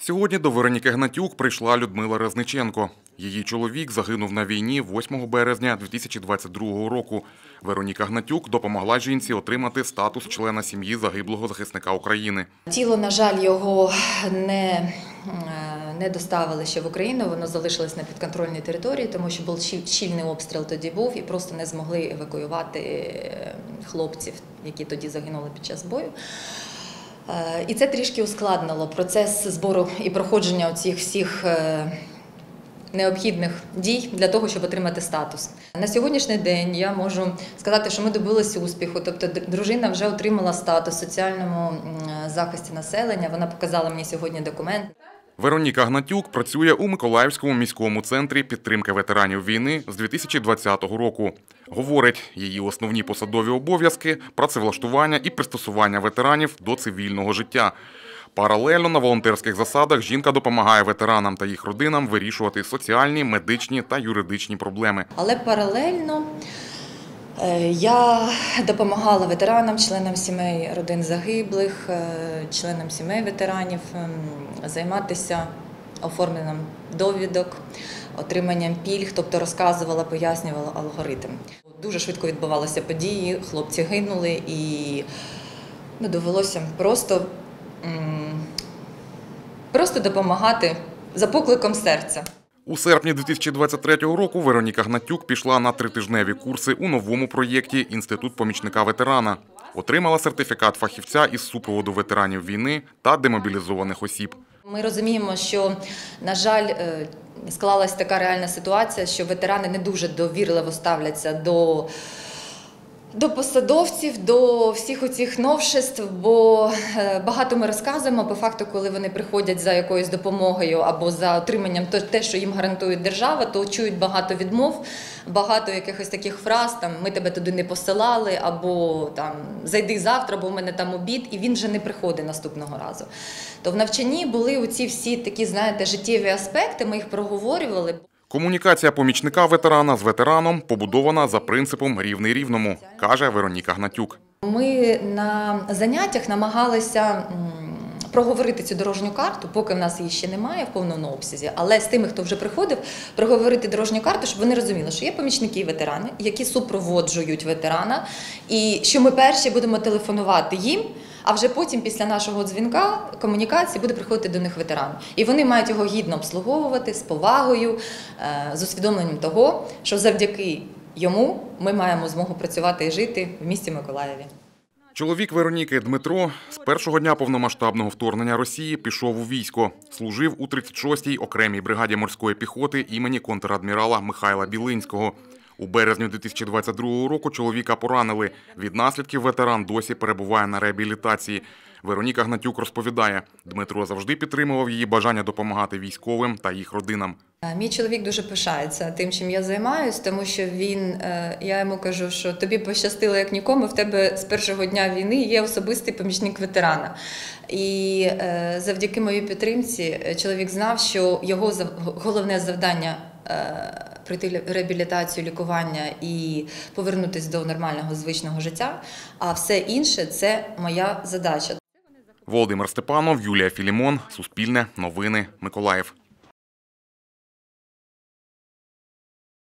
Сьогодні до Вероніки Гнатюк прийшла Людмила Резниченко. Її чоловік загинув на війні 8 березня 2022 року. Вероніка Гнатюк допомогла жінці отримати статус члена сім'ї загиблого захисника України. Тіло, на жаль, його не доставили ще в Україну, воно залишилось на підконтрольній території, тому що був щільний обстріл тоді був і просто не змогли евакуювати хлопців, які тоді загинули під час бою. І це трішки ускладнило процес збору і проходження оцих всіх необхідних дій для того, щоб отримати статус. На сьогоднішній день я можу сказати, що ми добилися успіху, тобто дружина вже отримала статус в соціальному захисті населення, вона показала мені сьогодні документ. Вероніка Гнатюк працює у Миколаївському міському центрі підтримки ветеранів війни з 2020 року. Говорить, її основні посадові обов'язки – працевлаштування і пристосування ветеранів до цивільного життя. Паралельно на волонтерських засадах жінка допомагає ветеранам та їх родинам вирішувати соціальні, медичні та юридичні проблеми. Але паралельно я допомагала ветеранам, членам сімей родин загиблих, членам сімей ветеранів займатися оформленням довідок, отриманням пільг, тобто розказувала, пояснювала алгоритм. Дуже швидко відбувалися події, хлопці гинули і довелося просто допомагати за покликом серця. У серпні 2023 року Вероніка Гнатюк пішла на 3-тижневі курси у новому проєкті «Інститут помічника ветерана». Отримала сертифікат фахівця із супроводу ветеранів війни та демобілізованих осіб. Ми розуміємо, що, на жаль, склалась така реальна ситуація, що ветерани не дуже довірливо ставляться до посадовців, до всіх оцих новшеств, бо багато ми розказуємо, по факту, коли вони приходять за якоюсь допомогою або за отриманням те, що їм гарантує держава, то чують багато відмов, багато якихось таких фраз, там, ми тебе туди не посилали, або там, зайди завтра, бо в мене там обід, і він вже не приходить наступного разу. То в навчанні були оці всі такі, знаєте, життєві аспекти, ми їх проговорювали. Комунікація помічника ветерана з ветераном побудована за принципом «рівний рівному», каже Вероніка Гнатюк. Ми на заняттях намагалися проговорити цю дорожню карту, поки в нас її ще немає в повному обсязі, але з тими, хто вже приходив, проговорити дорожню карту, щоб вони розуміли, що є помічники ветерани, які супроводжують ветерана, і що ми перші будемо телефонувати їм, а вже потім, після нашого дзвінка, комунікації, буде приходити до них ветеран. І вони мають його гідно обслуговувати, з повагою, з усвідомленням того, що завдяки йому ми маємо змогу працювати і жити в місті Миколаєві. Чоловік Вероніки Дмитро з першого дня повномасштабного вторгнення Росії пішов у військо. Служив у 36-й окремій бригаді морської піхоти імені контрадмірала Михайла Білинського. У березні 2022 року чоловіка поранили. Від наслідків ветеран досі перебуває на реабілітації. Вероніка Гнатюк розповідає, Дмитро завжди підтримував її бажання допомагати військовим та їх родинам. Мій чоловік дуже пишається тим, чим я займаюся, тому що я йому кажу, що тобі пощастило як нікому, в тебе з першого дня війни є особистий помічник ветерана. І завдяки моїй підтримці чоловік знав, що його головне завдання – пройти реабілітацію, лікування і повернутися до нормального звичного життя, а все інше – це моя задача. Володимир Степанов, Юлія Філімон, Суспільне, Новини, Миколаїв.